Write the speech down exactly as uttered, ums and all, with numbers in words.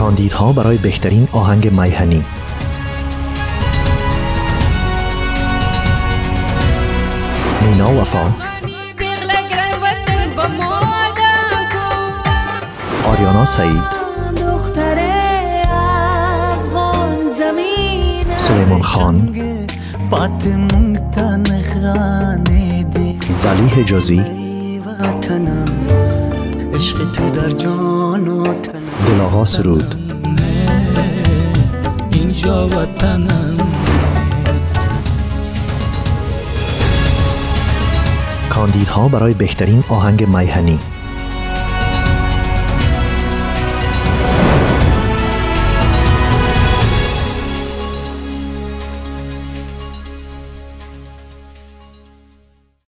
کاندیدها برای بهترین آهنگ میهنی. مینا وفا، آریانا سعید، سلیمان خان، ولی حجازی، دلاغا سرود. کاندیدها برای بهترین آهنگ میهنی.